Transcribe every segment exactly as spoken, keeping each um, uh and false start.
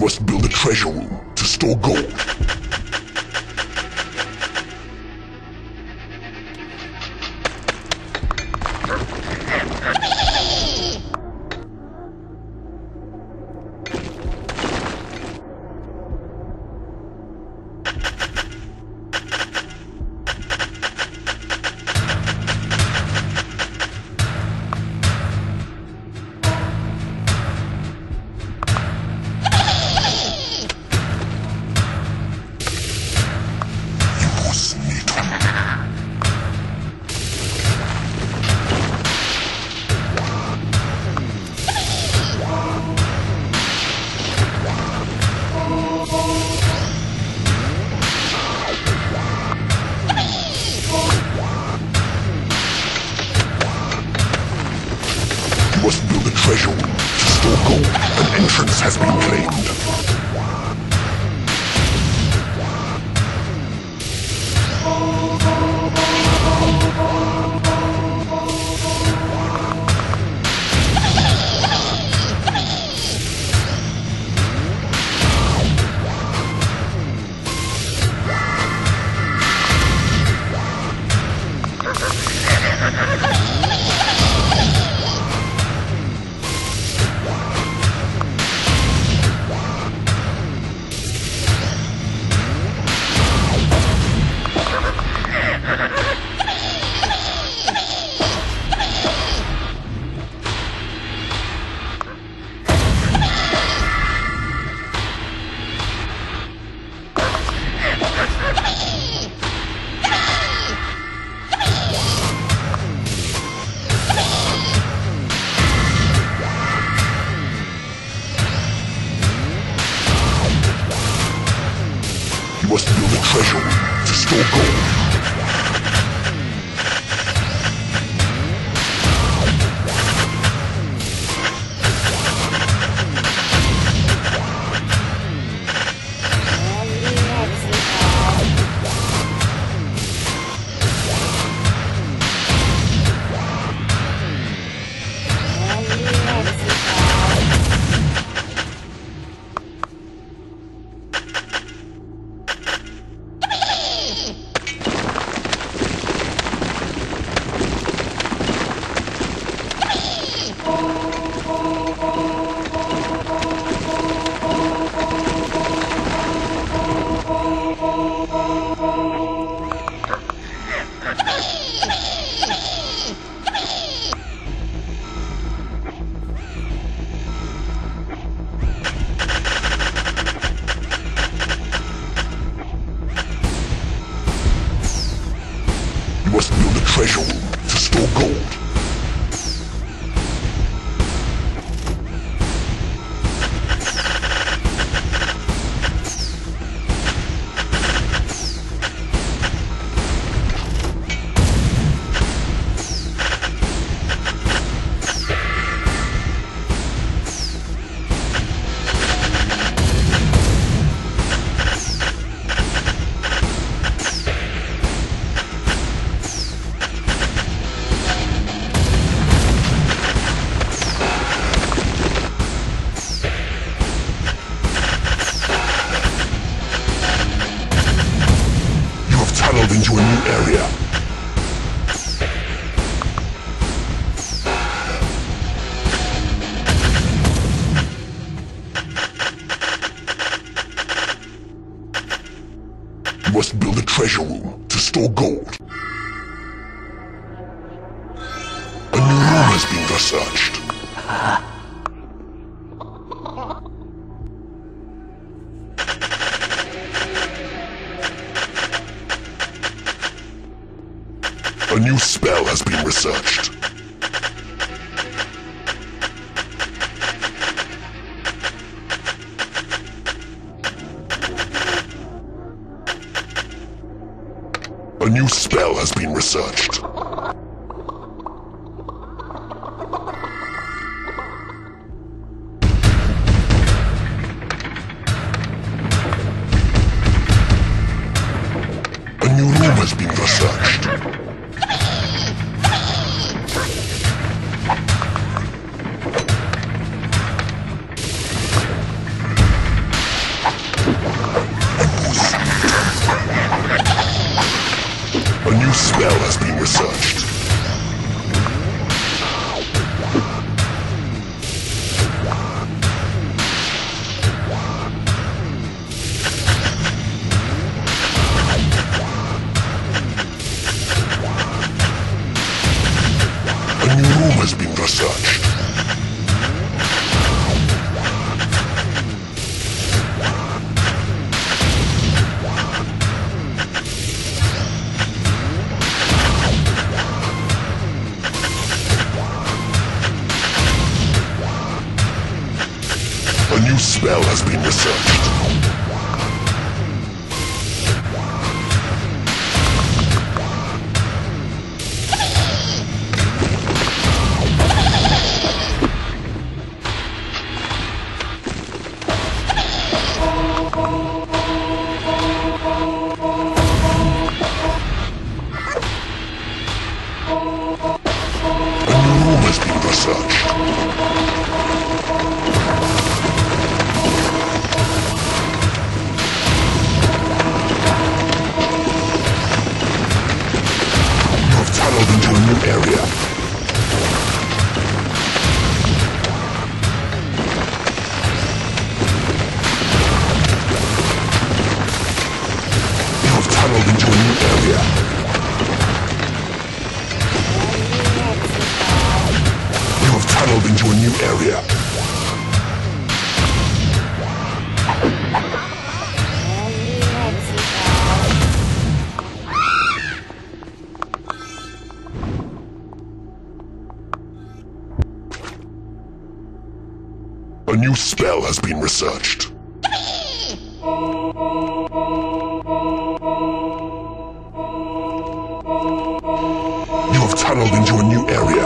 must build a treasure room to store gold. Must build a treasure room to store gold. An entrance has been claimed. You must build a treasure room to store gold. You must build a treasure room to store gold. Tunneled into a new area. You must build a treasure room to store gold. A new room has been researched. A new spell has been researched. A new spell has been researched. A new room has been researched. spell has been researched. A new room has been researched. A new spell has been researched. A new room has been researched. Tunneled into a new area. You have tunneled into a new area. You have tunneled into a new area. A new spell has been researched. You have tunneled into a new area.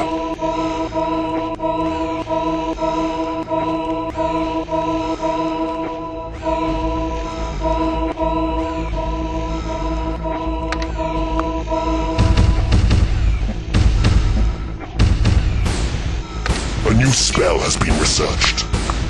A new spell has been researched.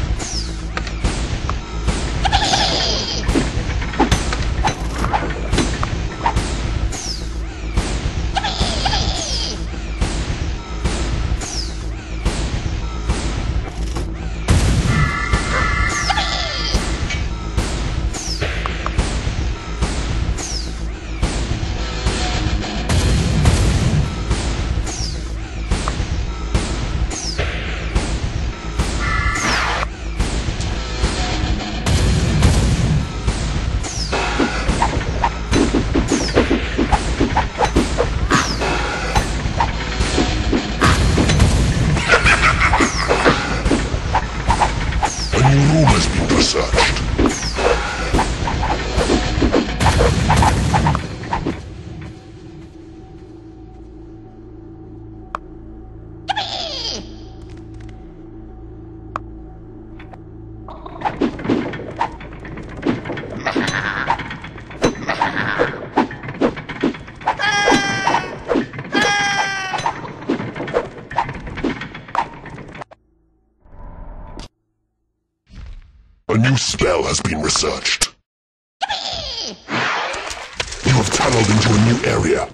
A new room has been researched. A new spell has been researched. You have tunneled into a new area.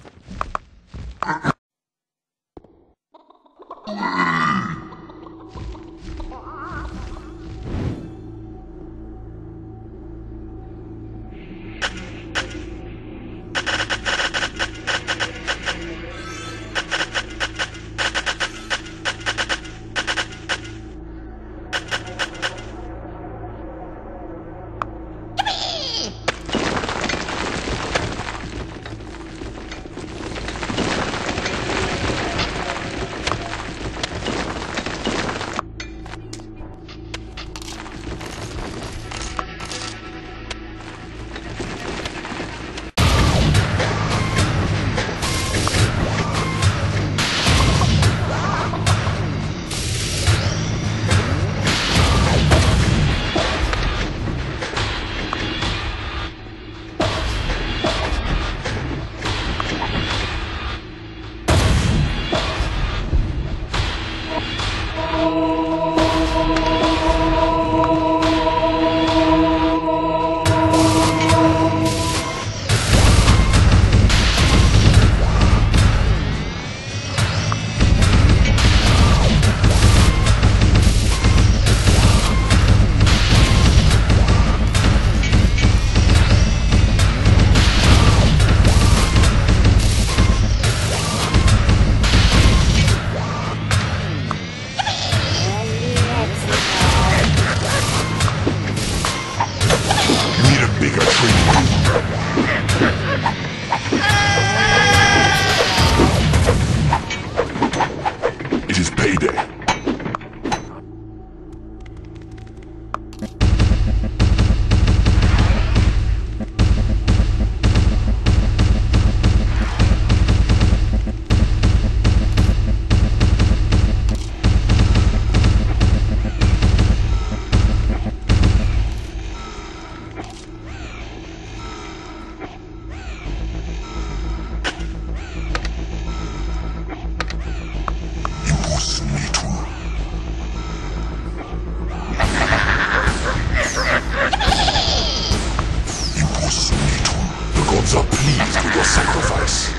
The gods are pleased with your sacrifice.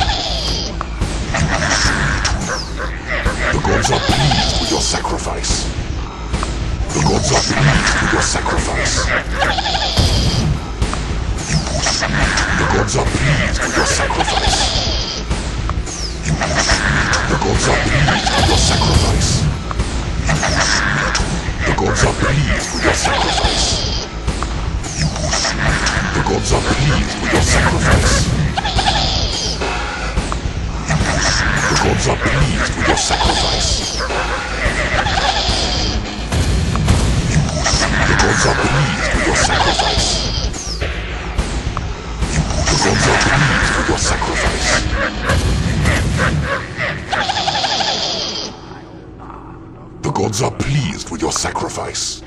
The gods are pleased with your sacrifice. The gods are pleased with your sacrifice. The gods are pleased with your sacrifice. The gods are pleased with your sacrifice. The gods are pleased with your sacrifice. The gods are pleased with your sacrifice. The gods are pleased with your sacrifice. The gods are pleased with your sacrifice. The gods are pleased with your sacrifice. The gods are pleased with your sacrifice.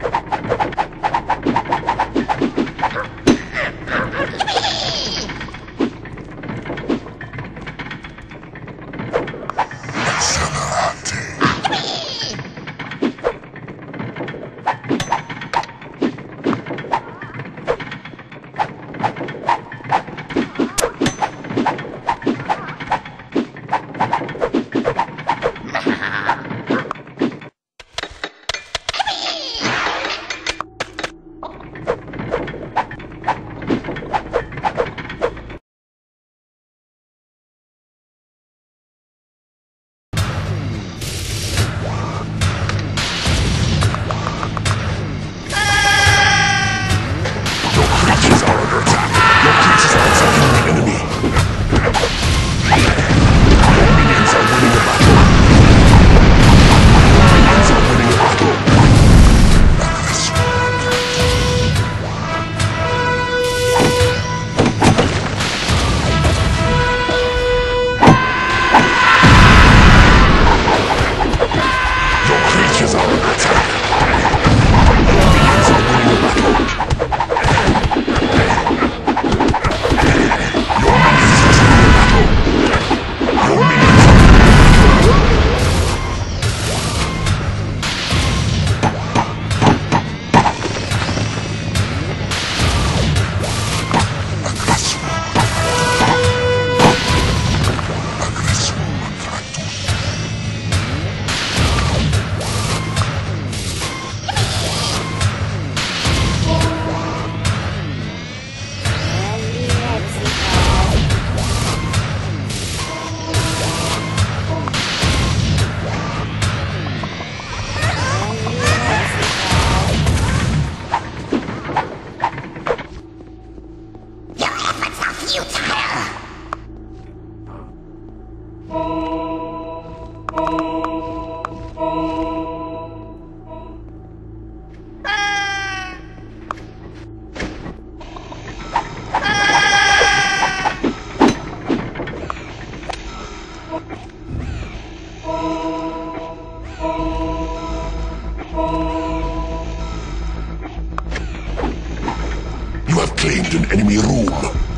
Claimed an enemy room.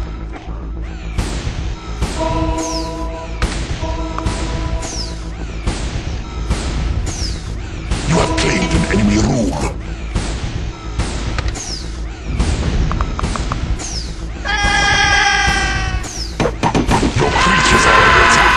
You have claimed an enemy room. Your creatures are under attack.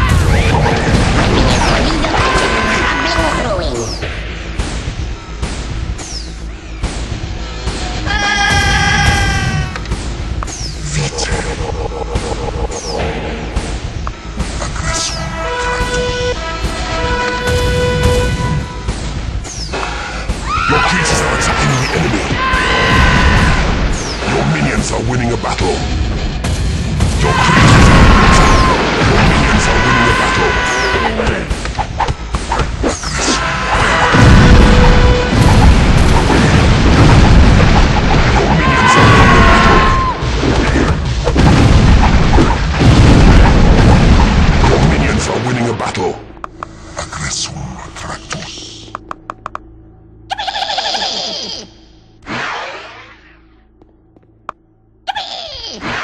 Your creatures are attacking the enemy. Your minions are winning a battle. Your creatures are under attack. Your minions are winning a battle. Your minions are winning a battle. Aggressum Kratos. Hey!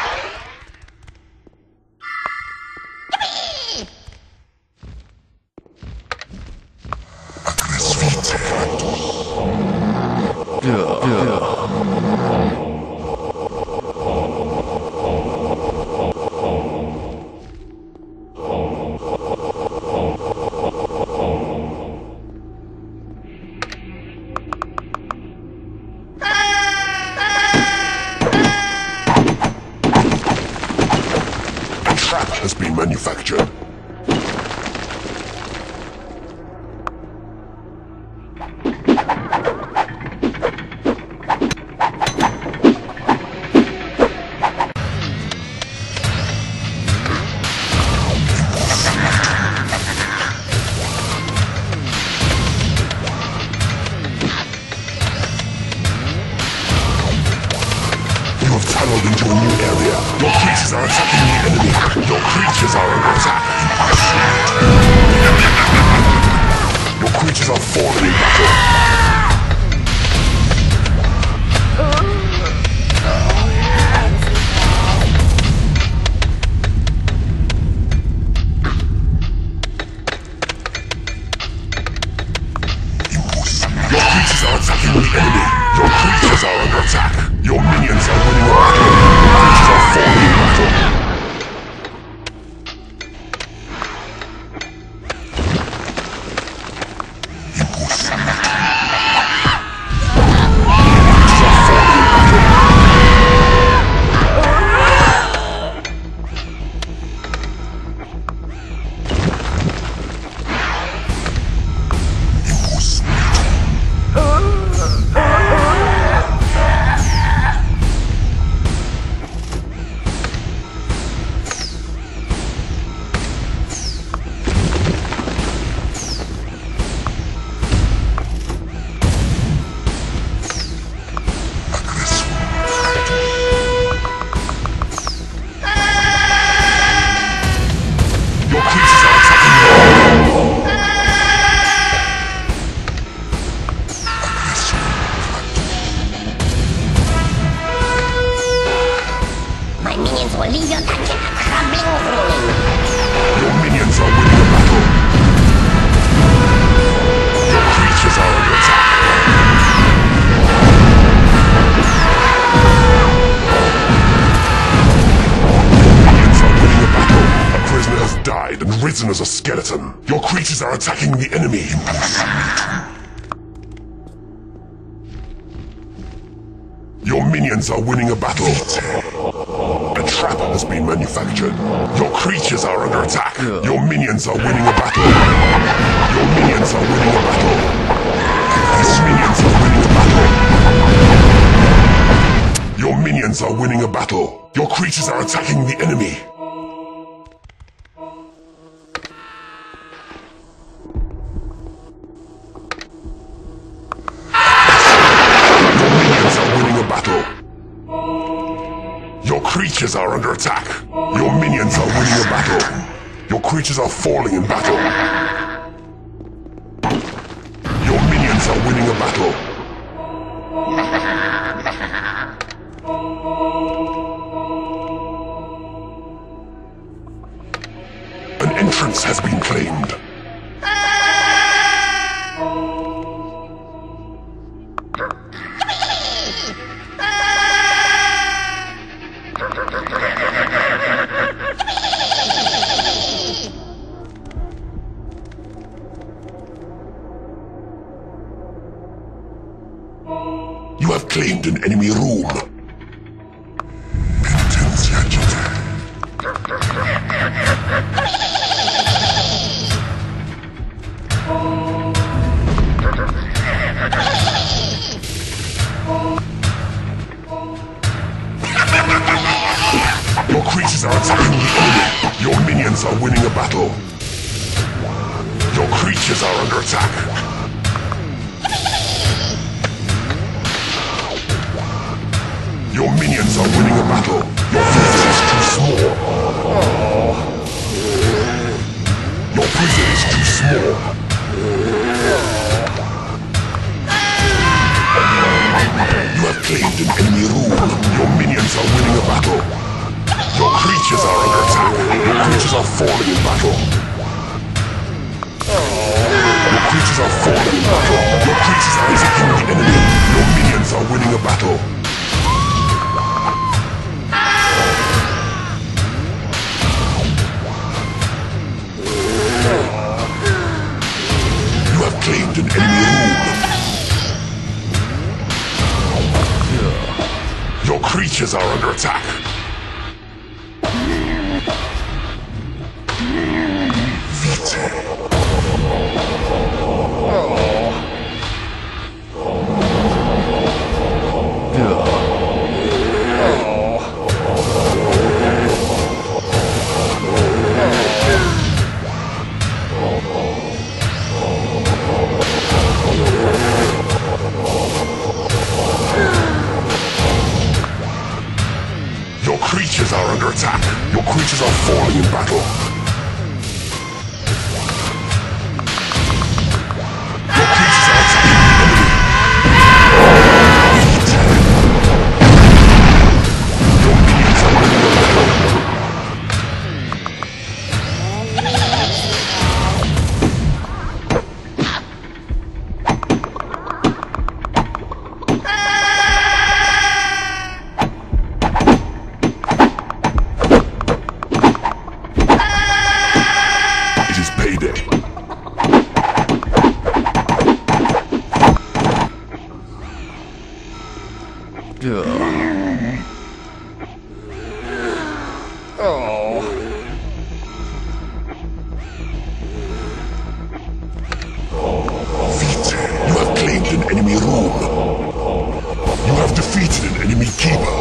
has been manufactured. Into a new area. Your creatures are attacking the enemy. Your creatures are under attack. Your creatures are falling in battle. Your creatures are attacking the enemy. Your creatures are under attack. Your minions are winning a battle. Your creatures are falling in battle. Your creatures are falling in will leave your dungeon a crumbling ruin. Your minions are winning a battle. Your creatures are under attack. Your minions are winning a battle. A prisoner has died and risen as a skeleton. Your creatures are attacking the enemy. Your minions are winning a battle. A trap has been manufactured. Your creatures are under attack. Your minions are winning a battle. Your minions are winning a battle. Your minions are winning a battle. Your minions are winning a battle. Your creatures are attacking the enemy. Your creatures are under attack. Your minions are winning a battle. Your creatures are falling in battle. Your minions are winning a battle. An entrance has been claimed. You have claimed an enemy room. Your creatures are attacking the enemy. Your minions are winning a battle. Your creatures are under attack. Your minions are winning a battle. Your prison is too small. Your prison is too small. You have claimed an enemy room. Your minions are winning a battle. Your creatures are under attack. Your creatures are falling in battle. Your creatures are falling in battle. Your creatures are attacking the enemy. Your minions are winning a battle. You have claimed an enemy room. Your creatures are under attack. Your creatures are under attack. Your creatures are falling in battle. Your creatures are attacking the enemy. Your minions are winning the battle. It is payday. Vite, you have claimed an enemy room. You have defeated an enemy keeper.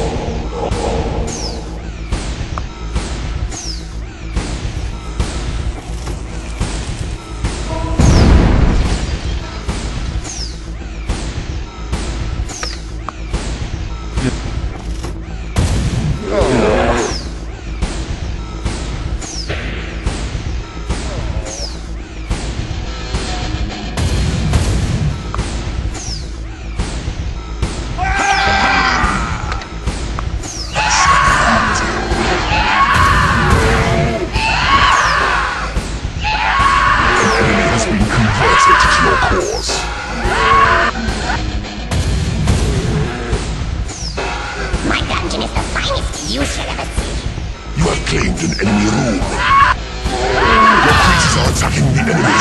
My dungeon is the finest you shall ever see. You have claimed an enemy room. Your creatures are attacking the enemy.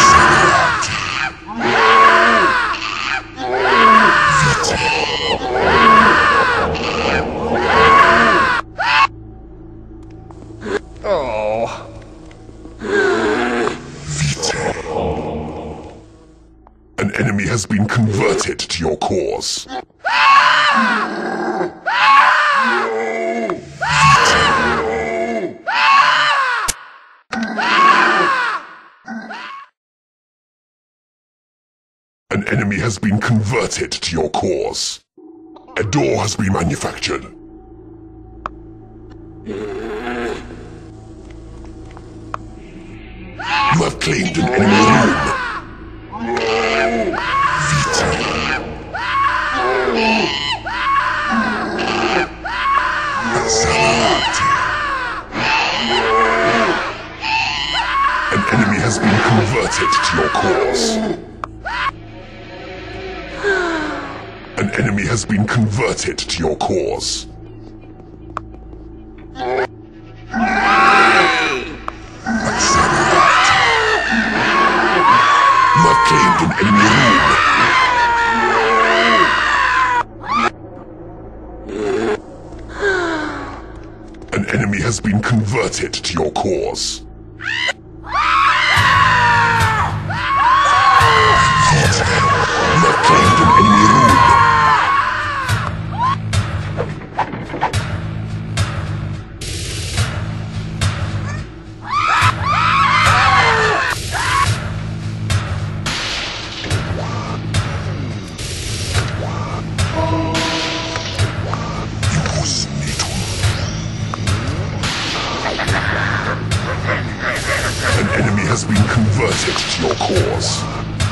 Vite. An enemy has been converted to your cause. An enemy has been converted to your cause. A door has been manufactured. You have claimed an enemy room. Vite. Salute. An enemy has been converted to your cause. An enemy has been converted to your cause. You have claimed an enemy room. An enemy has been converted to your cause. You have claimed an enemy room. An enemy has been converted to your cause.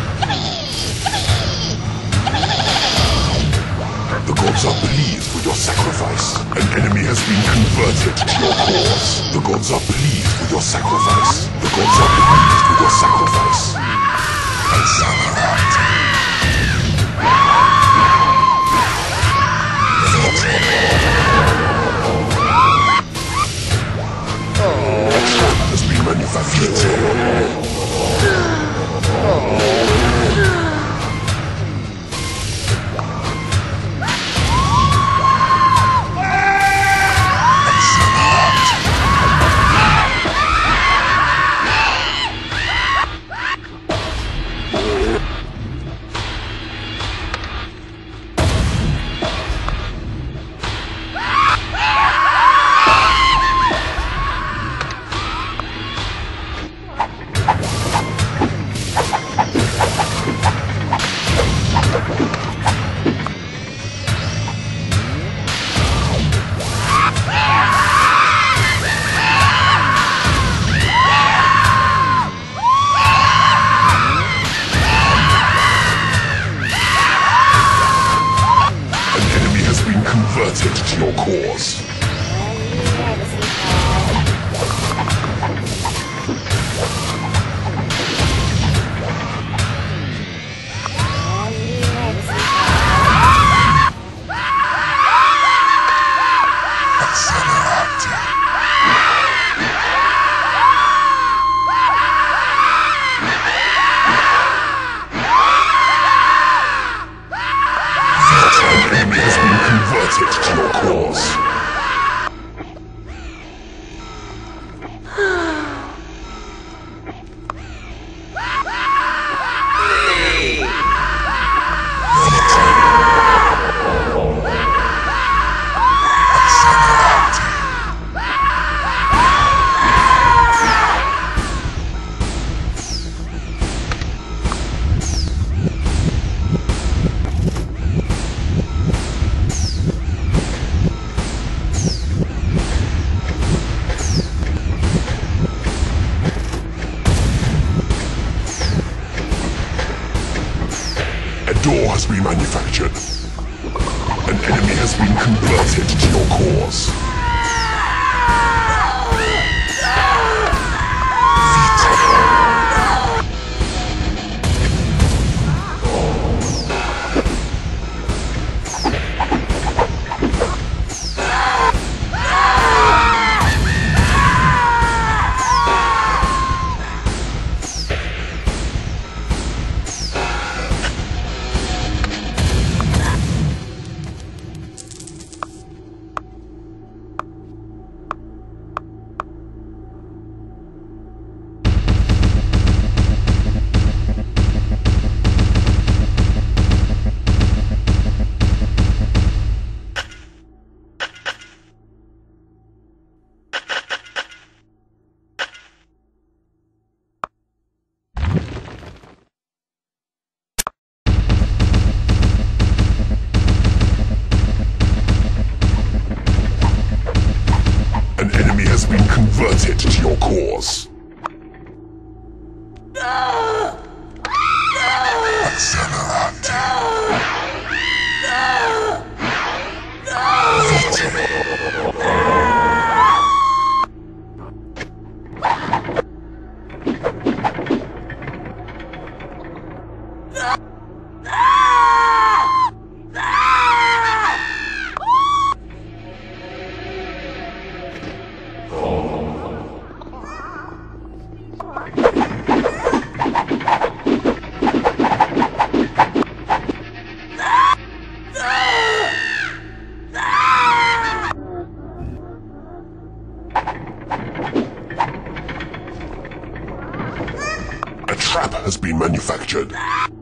The gods are pleased with your sacrifice. An enemy has been converted to your cause. The gods are pleased with your sacrifice. The gods are pleased with your sacrifice. Has been manufactured. be manufactured. An enemy has been converted to your cause. An enemy has been converted to your cause. Accelerate. A trap has been manufactured.